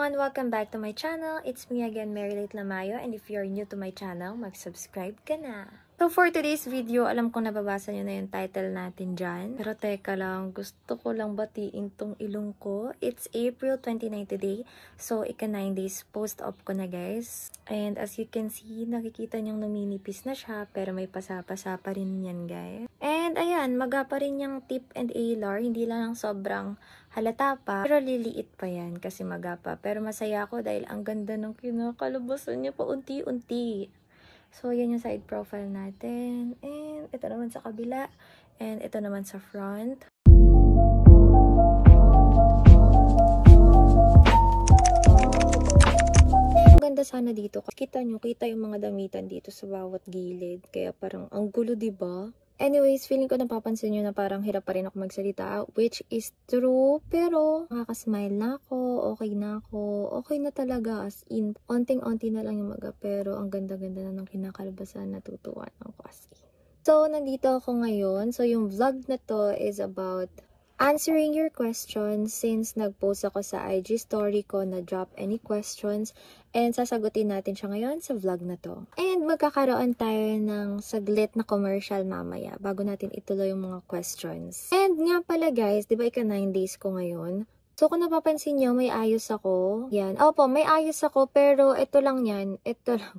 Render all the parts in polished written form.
everyone! Welcome back to my channel. It's me again, Marilate Lamayo, and if you're new to my channel, mag-subscribe ka na. So for today's video, alam kong nababasa nyo na yung title natin dyan. Pero teka lang, gusto ko lang batiin tong ilong ko. It's April 29 today. So, ika 9 days post-op ko na guys. And as you can see, nakikita nyong numinipis na siya, pero may pasa-pasa pa rin yan guys. And ayan, maga pa rin yung tip and alar. Hindi lang sobrang halata pa, pero liliit pa yan kasi maga pa. Pero masaya ako dahil ang ganda ng kinakalabasan niya pa unti-unti. So, yan yung side profile natin. And ito naman sa kabila. And ito naman sa front. Ang ganda sana dito. Kita nyo, kita yung mga damitan dito sa bawat gilid. Kaya parang ang gulo, diba? Anyways, feeling ko napapansin nyo na parang hirap pa rin ako magsalita, which is true, pero nakaka-smile na ako, okay na ako, okay na talaga, as in, onting-onti na lang yung maga, pero ang ganda-ganda na ng kinakalabasan, natutuwa ako as in. So, nandito ako ngayon, so yung vlog na to is about answering your questions since nag-post ako sa IG story ko na drop any questions and sasagutin natin siya ngayon sa vlog na to. And magkakaroon tayo ng saglit na commercial mamaya bago natin ituloy yung mga questions. And nga pala guys, di ba ika 9 days ko ngayon? So kung napapansin nyo, may ayos ako. Yan. Opo, may ayos ako pero ito lang yan. Ito lang.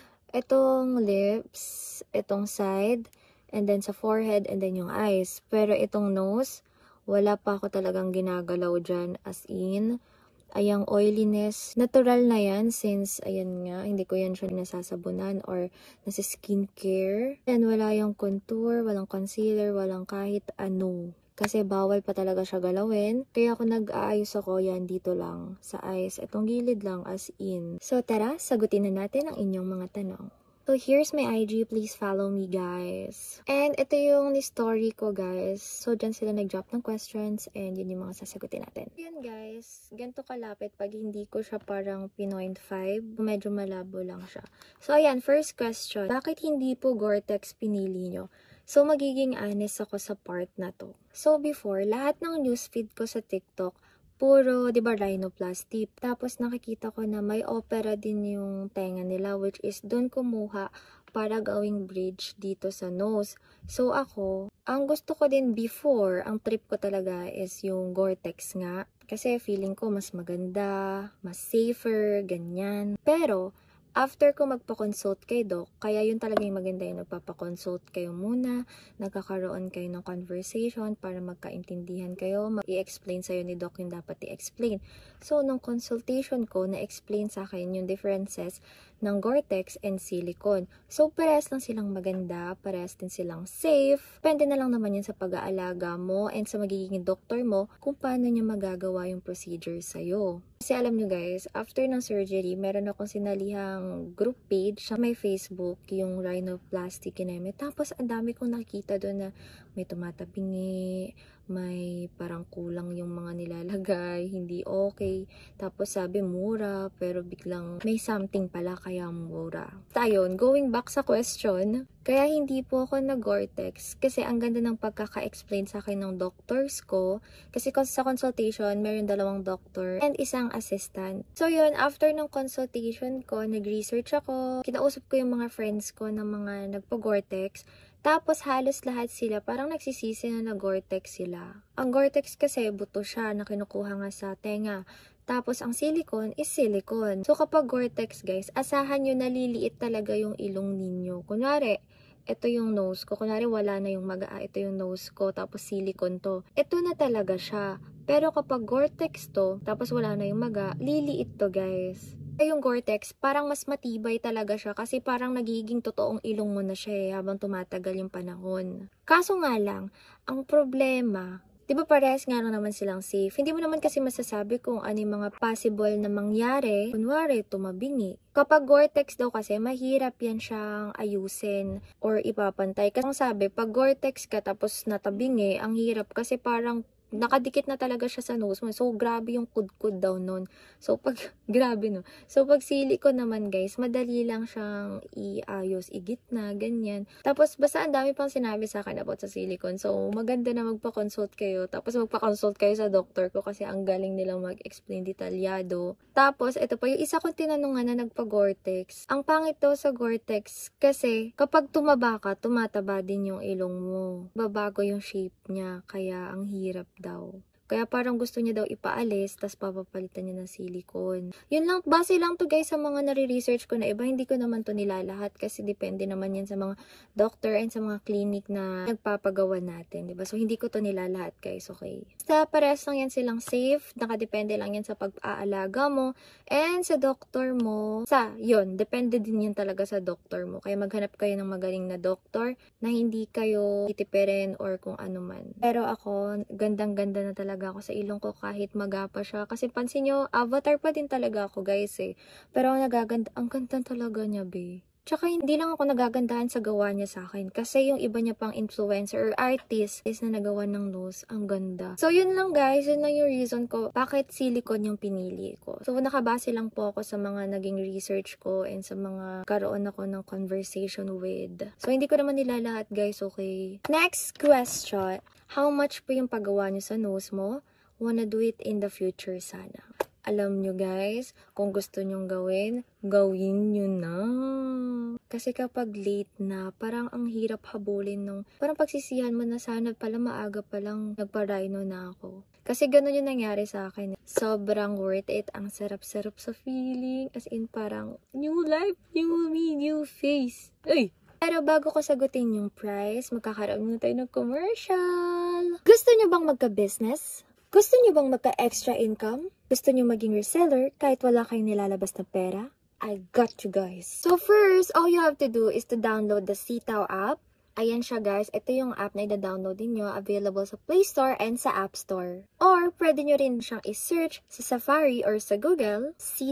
Itong lips, itong side, and then sa forehead, and then yung eyes. Pero itong nose, wala pa ako talagang ginagalaw dyan, as in, ayang oiliness, natural na yan since, ayan nga, hindi ko yan siya nasasabunan or nasa skincare. And wala yung contour, walang concealer, walang kahit ano. Kasi bawal pa talaga siya galawin. Kaya ako nag-aayos ako yan dito lang, sa eyes, itong gilid lang, as in. So tara, sagutin na natin ang inyong mga tanong. So, here's my IG. Please follow me, guys. And ito yung story ko, guys. So, dyan sila nag-drop ng questions and yun yung mga sasagutin natin. Yan, guys. Ganito kalapit pag hindi ko siya parang P0.5. Medyo malabo lang siya. So, ayan. First question. Bakit hindi po Gore-Tex pinili nyo? So, magiging honest ako sa part na to. So, before, lahat ng newsfeed ko sa TikTok, puro, di ba, rhinoplasty. Tapos nakikita ko na may opera din yung tenga nila, which is doon kumuha para gawing bridge dito sa nose. So ako, ang gusto ko din before, ang trip ko talaga is yung Gore-Tex nga. Kasi feeling ko mas maganda, mas safer, ganyan. Pero, after ko magpa-consult kay Doc, kaya yun talaga yung maganda yung nagpapa-consult kayo muna, nagkakaroon kayo ng conversation para magkaintindihan kayo, i-explain sa'yo ni Doc yung dapat i-explain. So, nung consultation ko, na-explain sa akin yung differences ng Gore-Tex and silicone. So, parehas lang silang maganda, parehas din silang safe. Depende na lang naman yan sa pag-aalaga mo and sa magiging doctor mo kung paano niya magagawa yung procedure sa'yo. Kasi alam nyo guys, after ng surgery, meron akong sinalihang group page sa may Facebook, yung rhinoplasty kineme. Tapos, ang dami kong nakikita doon na may tumatabingi, may parang kulang yung mga nilalagay, hindi okay. Tapos sabi mura, pero biglang may something pala kaya mura. Tayon, going back sa question, kaya hindi po ako nag-Gore-Tex kasi ang ganda ng pagkaka-explain sa akin ng doctors ko. Kasi sa consultation, meron 2 doctor and isang assistant. So yun, after ng consultation ko, nag-research ako, kinausap ko yung mga friends ko na mga nagpo-Gore-Tex. Tapos halos lahat sila parang nagsisisi na Gore-Tex sila. Ang Gore-Tex kasi buto siya na kinukuha nga sa tenga. Tapos ang silicone is silicone. So kapag Gore-Tex guys, asahan nyo naliliit talaga yung ilong ninyo. Kunwari, ito yung nose ko. Kunwari wala na yung maga, ito yung nose ko. Tapos silicone to. Ito na talaga siya. Pero kapag Gore-Tex to, tapos wala na yung maga, liliit to guys. Yung Gore-Tex, parang mas matibay talaga siya kasi parang nagiging totoong ilong mo na siya habang tumatagal yung panahon. Kaso nga lang, ang problema, di ba parehas nga lang naman silang safe? Hindi mo naman kasi masasabi kung ano yung mga possible na mangyari. Kunwari, tumabingi. Kapag Gore-Tex daw kasi, mahirap yan siyang ayusin or ipapantay. Kasi sabi, pag Gore-Tex ka tapos natabingi, ang hirap kasi parang nakadikit na talaga siya sa nose mo. So, grabe yung kudkud daw nun. So, grabe no. So, pag silicone naman guys, madali lang siyang iayos, igitna, ganyan. Tapos, basta ang dami pang sinabi sa akin about sa silicone. So, maganda na magpa-consult kayo. Tapos, magpa-consult kayo sa doctor ko kasi ang galing nilang mag-explain detalyado. Tapos, ito pa, yung isa kong tinanungan na nagpa-Gore-Tex. Ang pangit daw sa Gore-Tex kasi, kapag tumaba ka, tumataba din yung ilong mo. Babago yung shape niya, kaya ang hirap daw. Kaya parang gusto niya daw ipaalis, tas papapalitan niya ng silicone. Yun lang, base lang to guys sa mga nare-research ko na iba. Hindi ko naman to nilalahat kasi depende naman yan sa mga doctor and sa mga clinic na nagpapagawa natin, diba? So, hindi ko to nilalahat guys, okay? Sa parehas lang yan silang safe, nakadepende lang yan sa pag-aalaga mo, and sa doctor mo. Yun, depende din yan talaga sa doctor mo. Kaya maghanap kayo ng magaling na doctor na hindi kayo titipirin or kung ano man. Pero ako, gandang-ganda na talaga ako sa ilong ko kahit magapa siya. Kasi pansin nyo, avatar pa din talaga ako guys eh. Pero ang ganda talaga niya be. Tsaka hindi lang ako nagagandahan sa gawa niya sa akin. Kasi yung iba niya pang influencer or artist is na nagawa ng nose. Ang ganda. So yun lang guys. Yun lang yung reason ko bakit silicone yung pinili ko. So nakabase lang po ako sa mga naging research ko and sa mga karoon ako ng conversation with. So hindi ko naman nilalahat guys, okay? Next question. How much po yung paggawa niyo sa nose mo? Wanna do it in the future sana. Alam nyo guys, kung gusto nyong gawin nyo na. Kasi kapag late na, parang ang hirap habulin nung, parang pagsisihan mo na sana pala maaga palang nagpa-rhino na ako. Kasi ganun yung nangyari sa akin. Sobrang worth it. Ang sarap-sarap sa feeling. As in parang, new life, new me, new face. Ay! Pero bago ko sagutin yung price, magkakaroon muna tayo ng commercial. Gusto nyo bang magka-business? Gusto nyo bang magka-extra income? Gusto nyo maging reseller kahit wala kayong nilalabas na pera? I got you guys. So first, all you have to do is to download the Sitaw app. Ayan siya guys, ito yung app na i-download niyo, available sa Play Store and sa App Store. Or pwede nyo rin siyang i-search sa Safari or sa Google,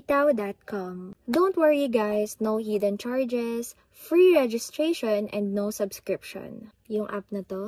sitaw.com. Don't worry guys, no hidden charges, free registration, and no subscription. Yung app na to,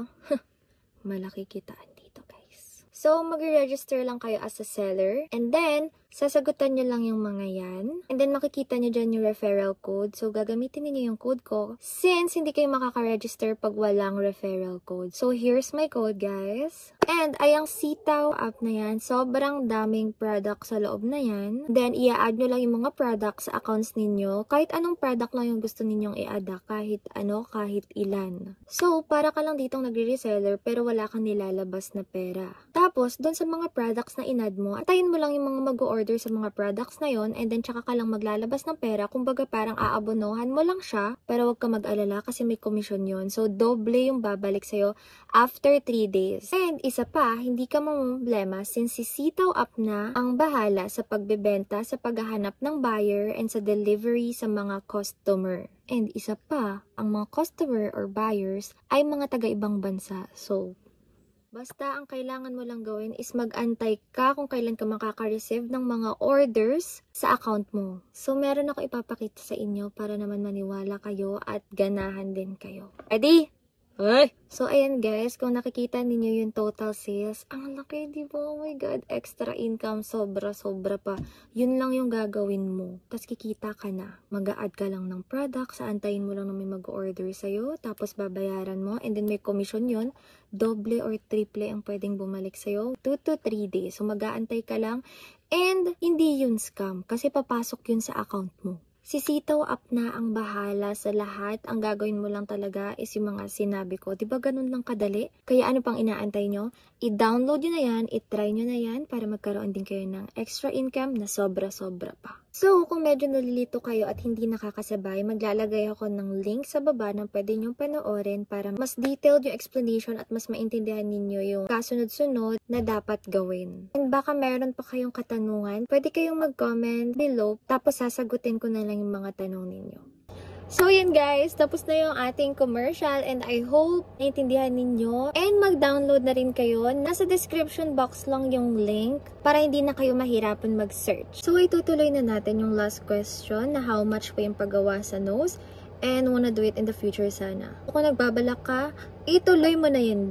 malaki kitaan dito guys. So, mag-register lang kayo as a seller, and then, sasagutan nyo lang yung mga yan. And then, makikita nyo dyan yung referral code. So, gagamitin niyo yung code ko since hindi kayo makaka-register pag walang referral code. So, here's my code, guys. And, ayang Sitaw app na yan, sobrang daming product sa loob na yan. Then, i-add nyo lang yung mga product sa accounts ninyo. Kahit anong product lang yung gusto ninyong i-add, kahit ano, kahit ilan. So, para ka lang ditong nagre-reseller pero wala kang nilalabas na pera. Tapos, doon sa mga products na in-add mo, atayin mo lang yung mga mag-order sa mga products na yon, and then tsaka ka lang maglalabas ng pera. Kumbaga parang aabonohan mo lang siya, pero wag ka mag-alala kasi may komisyon yon. So, doble yung babalik sa'yo after 3 days. And isa pa, hindi ka mamumblema since si Sitaw app na ang bahala sa pagbebenta, sa paghahanap ng buyer, and sa delivery sa mga customer. And isa pa, ang mga customer or buyers ay mga taga-ibang bansa. So, basta ang kailangan mo lang gawin is mag-antay ka kung kailan ka makaka-receive ng mga orders sa account mo. So, meron ako ipapakita sa inyo para naman maniwala kayo at ganahan din kayo. Ready? Ay! So, ayan guys, kung nakikita ninyo yung total sales, ang laki, di ba? Oh my God, extra income, sobra-sobra pa. Yun lang yung gagawin mo. Tapos kikita ka na. Mag-a-add ka lang ng product, antayin mo lang na may mag-order sa'yo, tapos babayaran mo, and then may commission yun. Doble or triple ang pwedeng bumalik sa'yo. 2 to 3 days. So, mag-aantay ka lang. And, hindi yun scam, kasi papasok yun sa account mo. Si Sitaw app na ang bahala sa lahat. Ang gagawin mo lang talaga is yung mga sinabi ko. Diba ganun lang kadali? Kaya ano pang inaantay nyo? I-download nyo na yan, i-try nyo na yan para magkaroon din kayo ng extra income na sobra-sobra pa. So, kung medyo nalilito kayo at hindi nakakasabay, maglalagay ako ng link sa baba na pwede nyong panoorin para mas detailed yung explanation at mas maintindihan ninyo yung kasunod-sunod na dapat gawin. And baka meron pa kayong katanungan, pwede kayong mag-comment below tapos sasagutin ko na lang yung mga tanong ninyo. So, yan guys. Tapos na yung ating commercial and I hope naintindihan ninyo. And mag-download na rin kayo. Nasa description box lang yung link para hindi na kayo mahirapan mag-search. So, itutuloy na natin yung last question na how much pa yung paggawa sa nose and wanna do it in the future sana. Kung nagbabalak ka, ituloy mo na yan, B.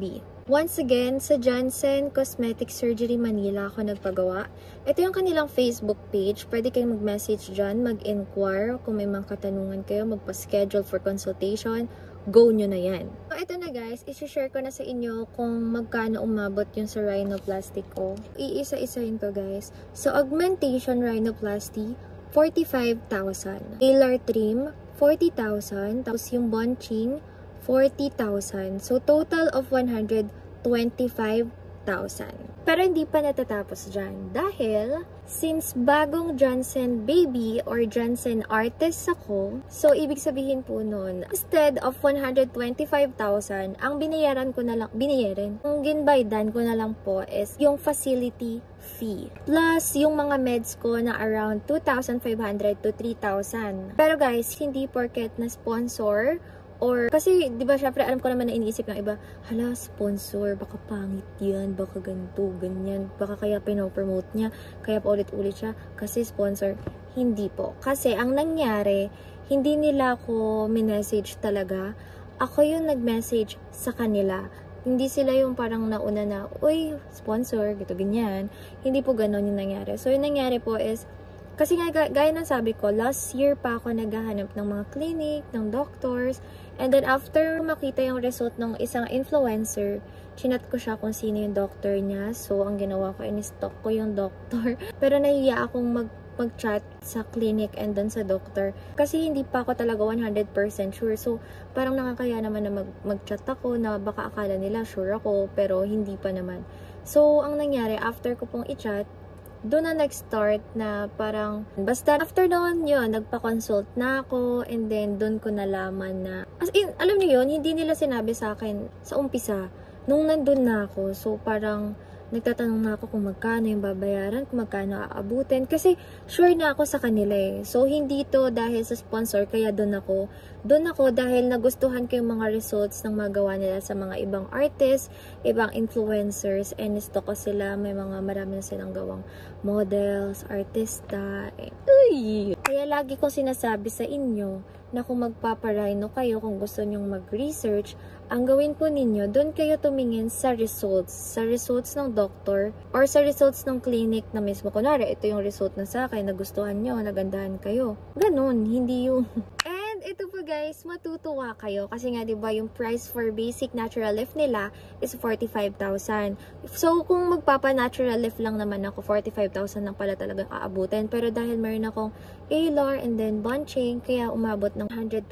Once again, sa Janssen Cosmetic Surgery Manila ako nagpagawa. Ito yung kanilang Facebook page. Pwede kayong mag-message dyan, mag-inquire. Kung may mga katanungan kayo, magpa-schedule for consultation, go nyo na yan. So, ito na guys, isi-share ko na sa inyo kung magkano umabot yung sa rhinoplasty ko. Iisa-isahin ko guys. So, augmentation rhinoplasty, 45,000. Tailor trim, 40,000. Tapos yung bunching, 40,000. So, total of 125,000. Pero hindi pa natatapos dyan. Dahil, since bagong Janssen baby or Janssen artist ako, so, ibig sabihin po nun, instead of 125,000, ang binayaran ko na lang, ang ginbaydan ko na lang po is yung facility fee. Plus, yung mga meds ko na around 2,500 to 3,000. Pero guys, hindi porket na sponsor, or, kasi, di ba, syempre, alam ko naman na iniisip ng iba, hala, sponsor, baka pangit yan, baka ganito, ganyan, baka kaya pinopromote niya, kaya pa ulit-ulit siya, kasi sponsor. Hindi po. Kasi, ang nangyari, hindi nila ako minessage talaga. Ako yung nag-message sa kanila. Hindi sila yung parang nauna na, uy, sponsor, gito, ganyan. Hindi po ganon yung nangyari. So, yung nangyari po is, kasi nga, gaya ng sabi ko, last year pa ako naghahanap ng mga clinic, ng doctors, and then after makita yung result ng isang influencer, chinat ko siya kung sino yung doctor niya. So, ang ginawa ko, in-stalk ko yung doctor. Pero nahiya akong mag-chat sa clinic and then sa doctor. Kasi hindi pa ako talaga 100% sure. So, parang nakakaya naman na mag-chat ako na baka akala nila sure ako, pero hindi pa naman. So, ang nangyari, after ko pong i-chat, doon na nag-start na parang, basta after noon yun, nagpa-consult na ako, and then doon ko nalaman na, as in, alam niyo yun, hindi nila sinabi sa akin sa umpisa, nung nandun na ako, so parang, nagtatanong na ako kung magkano yung babayaran, kung magkano aabutin, kasi sure na ako sa kanila eh. So, hindi to dahil sa sponsor, kaya doon ako. Doon ako dahil nagustuhan ko yung mga results ng magawa nila sa mga ibang artists, ibang influencers, and stalk ko sila, may mga marami na silang gawang models, artista, uy! Kaya lagi kong sinasabi sa inyo, na kung magpaparino kayo, kung gusto nyong mag-research, ang gawin po ninyo, doon kayo tumingin sa results ng doctor, or sa results ng clinic na mismo. Kunwari, ito yung result na sa akin, nagustuhan nyo, nagandahan kayo. Ganun, hindi yung... And ito po guys, matutuwa kayo, kasi nga diba yung price for basic natural lift nila is 45,000. So, kung magpapa-natural lift lang naman ako, 45,000 lang pala talagang aabutin. Pero dahil meron akong A-LAR and then bunching, kaya umabot ng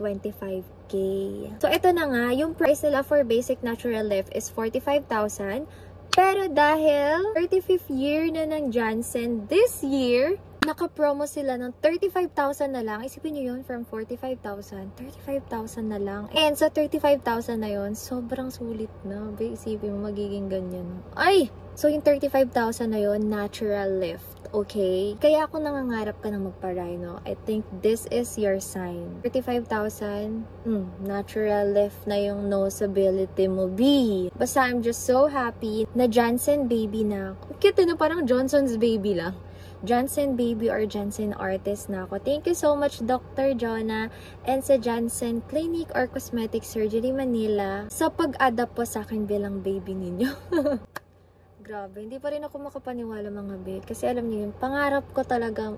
125K. So, ito na nga, yung price nila for basic natural lift is 45,000. Pero dahil 35th year na ng Janssen this year, naka-promo sila ng 35,000 na lang. Isipin nyo yun, from 45,000, 35,000 na lang. And sa 35,000 na yun, sobrang sulit na. Isipin mo, magiging ganyan. Ay! So, yung 35,000 na yun, natural lift. Okay? Kaya ako nangangarap ka ng magpa-rhino. I think this is your sign. 35,000, natural lift na yung nosability mo, B. Basta I'm just so happy na Janssen baby na. Cute na, parang Johnson's baby lang. Janssen baby or Janssen artist na ako. Thank you so much, Dr. Jonah, and sa Janssen Clinic or Cosmetic Surgery Manila sa pag-adapt po sa akin bilang baby ninyo. Grabe, hindi pa rin ako makapaniwala mga babe. Kasi alam niyo yung pangarap ko talaga,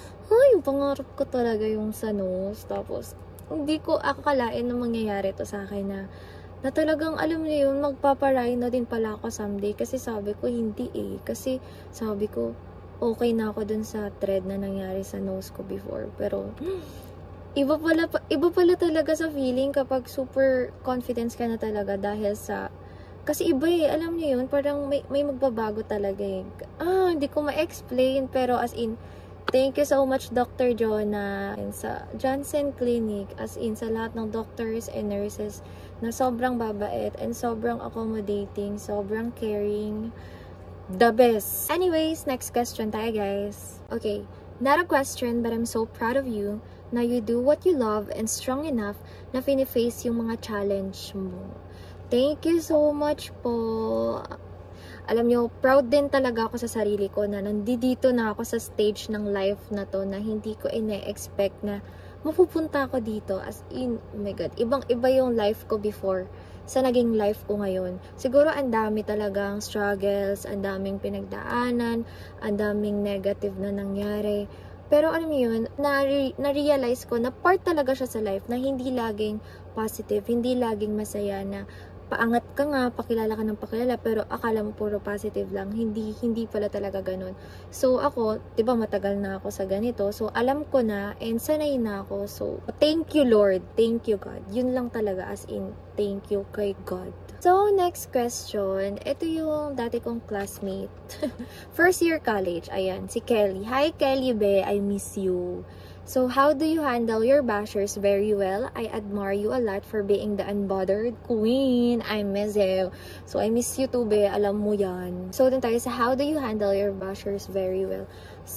yung sa nose. Tapos, hindi ko akalain na mangyayari to sa akin na talagang, alam niyo yun, magpaparino din pala ako someday. Kasi sabi ko, hindi eh. Kasi sabi ko, okay na ako dun sa thread na nangyari sa nose ko before. Pero, iba pala talaga sa feeling kapag super confidence ka na talaga dahil sa... Kasi iba eh, alam niyo yun, parang may magbabago talaga eh. Hindi ko ma-explain, pero as in, thank you so much Dr. Jonah and sa Janssen Clinic, as in sa lahat ng doctors and nurses na sobrang babait and sobrang accommodating, sobrang caring. The best. Anyways, next question tayo guys. Okay, not a question but I'm so proud of you na you do what you love and strong enough na fini-face yung mga challenge mo. Thank you so much po. Alam nyo, proud din talaga ako sa sarili ko na nandito na ako sa stage ng life na to na hindi ko ine-expect na mapupunta ako dito. As in, oh my God, ibang-iba yung life ko before sa naging life ko ngayon. Siguro ang dami talagang struggles, ang daming pinagdaanan, ang daming negative na nangyari. Pero alam mo yun, na-realize ko na part talaga siya sa life, na hindi laging positive, hindi laging masaya, na paangat ka nga, pakilala ka ng pakilala, pero akala mo puro positive lang. Hindi pala talaga ganun. So, ako, diba matagal na ako sa ganito. So, alam ko na, and sanay na ako. So, thank you Lord. Thank you God. Yun lang talaga, as in, thank you kay God. So, next question. Ito yung dati kong classmate. First year college. Ayan, si Kelly. Hi Kelly be, I miss you. So, how do you handle your bashers? Very well. I admire you a lot for being the unbothered queen. I miss you. So, I miss you too, be. Alam mo yan. So, dun tayo sa how do you handle your bashers? Very well.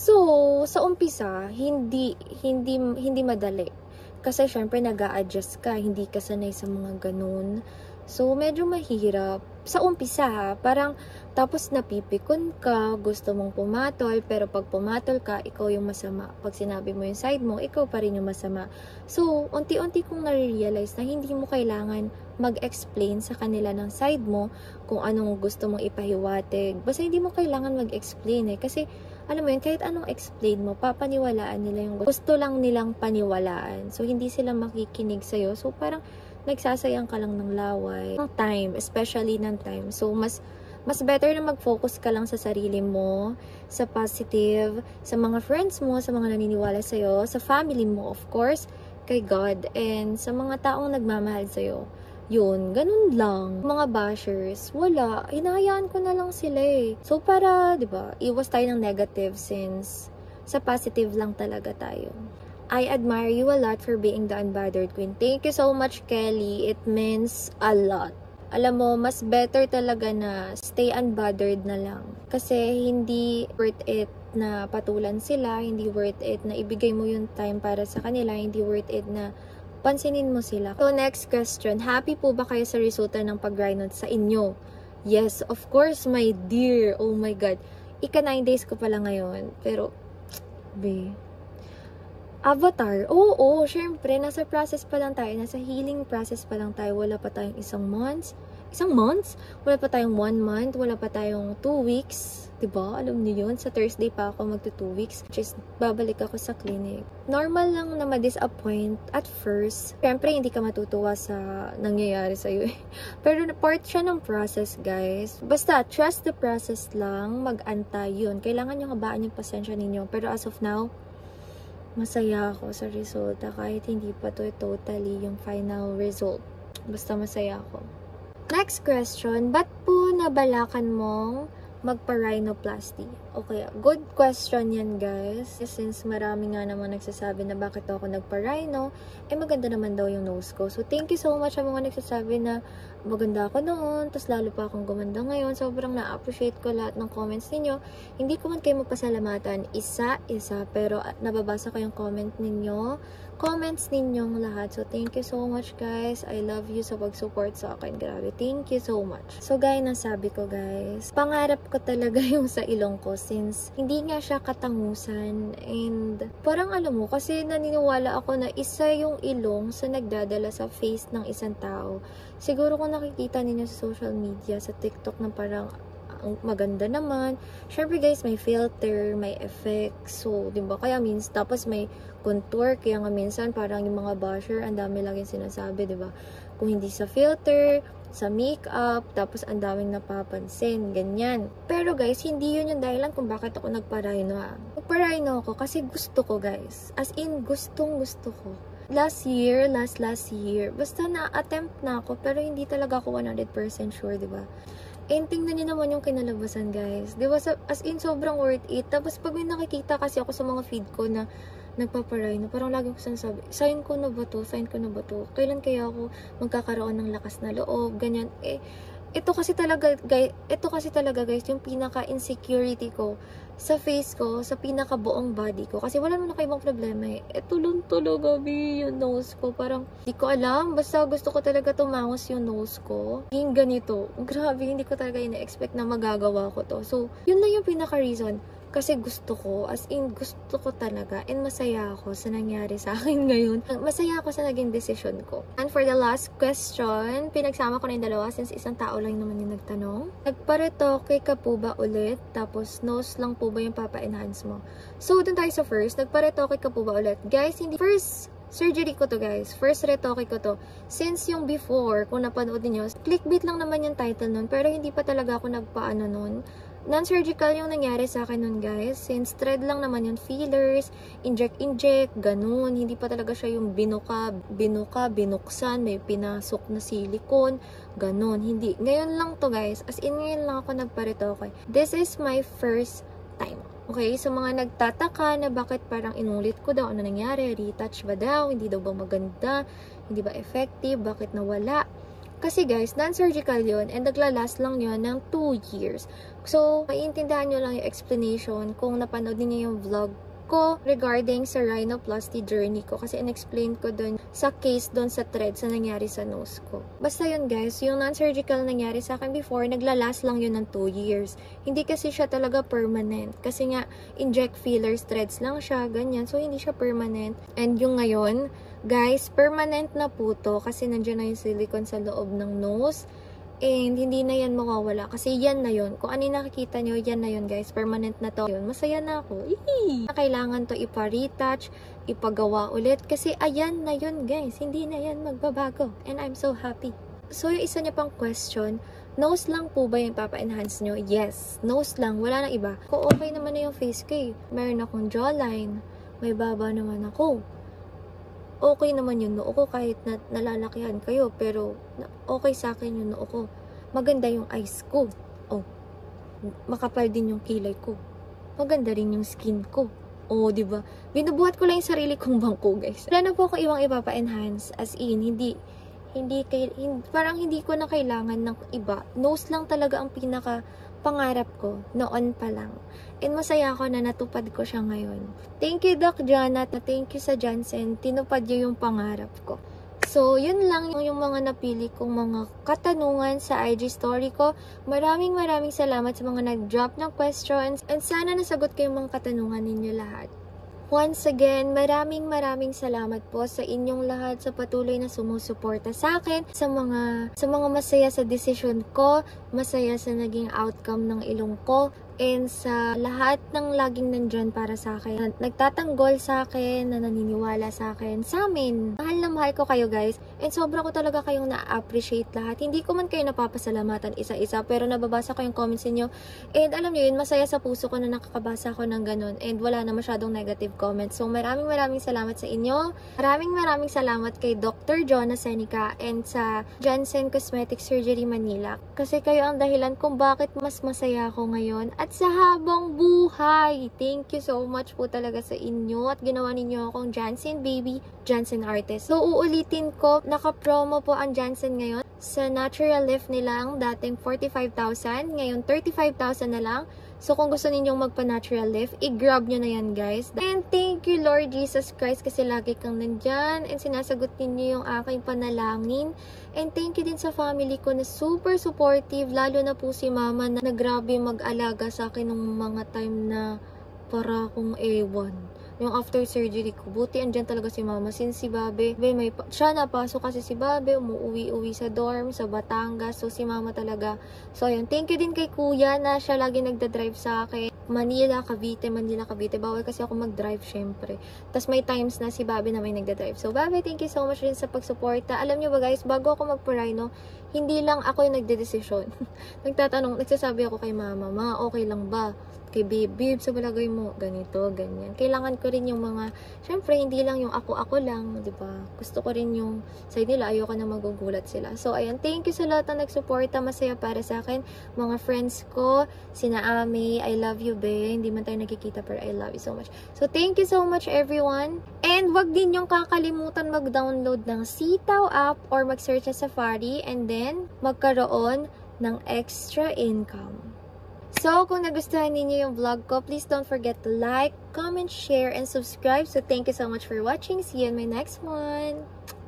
So, sa umpisa, hindi madali. Kasi, syempre, nag-a-adjust ka. Hindi ka sanay sa mga ganun. So, medyo mahirap. Sa umpisa, parang tapos napipikon ka, gusto mong pumatol, pero pag pumatol ka, ikaw yung masama. Pag sinabi mo yung side mo, ikaw pa rin yung masama. So, unti-unti kong nare-realize na hindi mo kailangan mag-explain sa kanila ng side mo kung anong gusto mong ipahiwatig. Basta hindi mo kailangan mag-explain kasi alam mo yun, kahit anong explain mo, papaniwalaan nila yung gusto lang nilang paniwalaan. So, hindi sila makikinig sa'yo. So, parang nagsasayang ka lang ng laway. Ng time, especially ng time. So, mas better na mag-focus ka lang sa sarili mo, sa positive, sa mga friends mo, sa mga naniniwala sa'yo, sa family mo, of course, kay God, and sa mga taong nagmamahal sa'yo. Yun, ganun lang. Mga bashers, wala. Hinahayaan ko na lang sila eh. So, para, di ba, iwas tayo ng negative since sa positive lang talaga tayo. I admire you a lot for being the unbothered queen. Thank you so much, Kelly. It means a lot. Alam mo, mas better talaga na stay unbothered na lang. Kasi hindi worth it na patulan sila, hindi worth it na ibigay mo yung time para sa kanila, hindi worth it na pansinin mo sila. So, next question. Happy po ba kayo sa resulta ng pag-rhino sa inyo? Yes, of course, my dear. Oh my God. Ika 9 days ko pala ngayon. Pero, Avatar. Oo, syempre, nasa process pa lang tayo. Nasa healing process pa lang tayo. Wala pa tayong isang months? Wala pa tayong 1 month. Wala pa tayong 2 weeks. Diba? Alam niyo yun? Sa Thursday pa ako magto 2 weeks. Just babalik ako sa clinic. Normal lang na ma-disappoint at first. Syempre, hindi ka matutuwa sa nangyayari sa'yo. Pero part siya ng process, guys. Basta, trust the process lang. Mag-antay yun. Kailangan nyo habaan yung pasensya ninyo. Pero as of now, masaya ako sa resulta kahit hindi pa to totally yung final result. Basta masaya ako. Next question, ba't po nabalakan mong magpa-rhinoplasty? Okay, good question yan, guys. Since marami nga naman nagsasabi na bakit ako nagpa-rhino, maganda naman daw yung nose ko. So, thank you so much sa mga nagsasabi na maganda ako noon, tapos lalo pa akong gumanda ngayon. Sobrang na-appreciate ko lahat ng comments ninyo. Hindi ko man kayo mapasalamatan isa-isa, pero nababasa ko yung comments ninyong lahat. So, thank you so much, guys. I love you sa pag-support sa akin. Grabe. Thank you so much. So, gaya ng sabi ko, guys, pangarap ko talaga yung sa ilong ko since hindi nga siya katangusan. And, parang alam mo, kasi naniniwala ako na isa yung ilong sa nagdadala sa face ng isang tao. Siguro kung nakikita ninyo sa social media, sa TikTok na parang maganda naman. Syempre guys, may filter, may effect. So, diba? Kaya tapos may contour. Kaya nga minsan, parang yung mga basher, ang dami lang yung sinasabi, diba? Kung hindi sa filter, sa makeup, tapos ang daming napapansin, ganyan. Pero guys, hindi yun yung dahilan kung bakit ako nagpa-rhino. Nagpa-rhino ako kasi gusto ko, guys. As in, gustong gusto ko. Last year, basta na-attempt na ako, pero hindi talaga ako 100% sure, diba? And tingnan niyo naman yung kinalabasan, guys. Diba? As in, sobrang worth it. Tapos pag may nakikita kasi ako sa mga feed ko na nagpaparino, parang lagi ko sinasabi, sign ko na ba to? Kailan kaya ako magkakaroon ng lakas na loob? Ganyan. Ito kasi talaga, guys, yung pinaka-insecurity ko sa face ko, sa pinaka-buong body ko. Kasi wala naman ibang problema eh. Ito lang talaga, yung nose ko. Parang, di ko alam. Basta gusto ko talaga tumangos yung nose ko. Yung ganito. Grabe, hindi ko talaga ina-expect na magagawa ko to. So, yun lang yung pinaka-reason. Kasi gusto ko, as in gusto ko talaga, and masaya ako sa nangyari sa akin ngayon. Masaya ako sa naging decision ko. And for the last question, pinagsama ko na yung dalawa since isang tao lang naman yung nagtanong. Nagparetoke ka po ba ulit? Tapos nose lang po ba yung papa-enhance mo? So, dun tayo sa first, nagparetoke ka po ba ulit? Guys, hindi first surgery ko to guys. First retoke ko to. Since yung before, kung napanood niyo, clickbait lang naman yung title nun, pero hindi pa talaga ako nagpaano nun. Non-surgical yung nangyari sa akin nun guys. Since thread lang naman yung fillers, inject, ganun. Hindi pa talaga siya yung binuksan, may pinasok na silicone, ganun. Hindi. Ngayon lang to guys. As in, ngayon lang ako nagparetoke. This is my first time. Okay, so mga nagtataka na bakit parang inulit ko daw, ano nangyari, retouch ba daw, hindi daw ba maganda, hindi ba effective, bakit nawala? Kasi guys, non-surgical yun and naglalast lang yun ng 2 years. So, maiintindihan nyo lang yung explanation kung napanood niyo yung vlog ko regarding sa rhinoplasty journey ko kasi in-explain ko dun sa case dun sa threads na nangyari sa nose ko. Basta yun guys, yung non-surgical nangyari sa akin before, naglalast lang yun ng 2 years. Hindi kasi siya talaga permanent kasi nga inject fillers, threads lang siya, ganyan. So, hindi siya permanent. And yung ngayon, guys, permanent na po to kasi nandiyan na yung silicone sa loob ng nose. And hindi na yan mawawala kasi yan na yun. Kung ano yung nakikita nyo, yan na yun guys. Permanent na to. Yun, masaya na ako. Kailangan to ipa-retouch, ipagawa ulit. Kasi ayan na yun guys. Hindi na yan magbabago. And I'm so happy. So yung isa niya pang question, nose lang po ba yung papa-enhance nyo? Yes, nose lang. Wala nang iba. Kung okay naman na yung face ko eh. Meron akong jawline. May baba naman ako. Okay naman yung noo ko kahit na nalalakihan kayo, pero okay sa akin yung noo ko. Maganda yung eyes ko. Oh, makapal din yung kilay ko. Maganda rin yung skin ko. Oh, di ba? Binubuhat ko lang yung sarili kong bangko, guys. Wala na po ako ibang ipapa-enhance, as in, parang hindi ko na kailangan ng iba. Nose lang talaga ang pinaka pangarap ko noon pa lang. And masaya ako na natupad ko siya ngayon. Thank you, Doc John, at thank you sa Janssen. Tinupad niyo yung pangarap ko. So, yun lang yung mga napili kong mga katanungan sa IG story ko. Maraming salamat sa mga nag-drop ng questions. And sana nasagot ko yung mga katanungan ninyo lahat. Once again, maraming salamat po sa inyong lahat sa patuloy na sumusuporta sa akin, sa mga masaya sa decision ko, masaya sa naging outcome ng ilong ko, and sa lahat ng laging nandyan para sa akin, nagtatanggol sa akin, na naniniwala sa akin, sa amin. Mahal na mahal ko kayo guys, and sobra ko talaga kayong na-appreciate lahat. Hindi ko man kayo napapasalamatan isa-isa, pero nababasa ko yung comments niyo, and alam niyo yun, masaya sa puso ko na nakakabasa ko ng ganun, and wala na masyadong negative comments. So maraming salamat sa inyo. Maraming salamat kay Dr. Jonah Seneca and sa Janssen Cosmetic Surgery Manila. Kasi kayo ang dahilan kung bakit mas masaya ako ngayon at sa habang buhay. Thank you so much po talaga sa inyo at ginawa ninyo akong Janssen baby, Janssen artist. So uulitin ko, naka-promo po ang Janssen ngayon. Sa natural lift nila ang dating 45,000, ngayon 35,000 na lang. So, kung gusto ninyong magpa-natural lift, i-grab nyo na yan, guys. And thank you, Lord Jesus Christ, kasi lagi kang nandyan and sinasagot ninyo yung aking panalangin. And thank you din sa family ko na super supportive, lalo na po si Mama na grabe mag-alaga sa akin nung mga time na para akong ewan. Yung after surgery ko, buti andyan talaga si Mama. Since si Babe, siya napasok kasi si Babe, umuwi-uwi sa dorm, sa Batangas. So, si Mama talaga. So, ayun. Thank you din kay Kuya na siya lagi nagda-drive sa akin. Manila, Cavite. Bawal kasi ako mag-drive, syempre. Tapos may times na si Babe na may nagda-drive. So, Babe, thank you so much din sa pagsuporta. Alam nyo ba guys, bago ako magpa-rhino, hindi lang ako yung nagde-desisyon. Nagsasabi ako kay Mama, Ma, okay lang ba? Kay babe, sa balagay mo, ganito, ganyan. Kailangan ko rin yung mga, syempre, hindi lang yung ako lang, di ba? Gusto ko rin yung side nila, ayoko na magugulat sila. So, ayan, thank you sa lahat na nagsuporta, masaya para sa akin. Mga friends ko, sina Ame, I love you, be. Hindi man tayo nagkikita, pero I love you so much. So, thank you so much, everyone. And, wag din yung kakalimutan mag-download ng Sitaw app or mag-search sa Safari and then, magkaroon ng extra income. So, kung nagustuhan ninyo yung vlog ko, please don't forget to like, comment, share, and subscribe. So, thank you so much for watching. See you in my next one.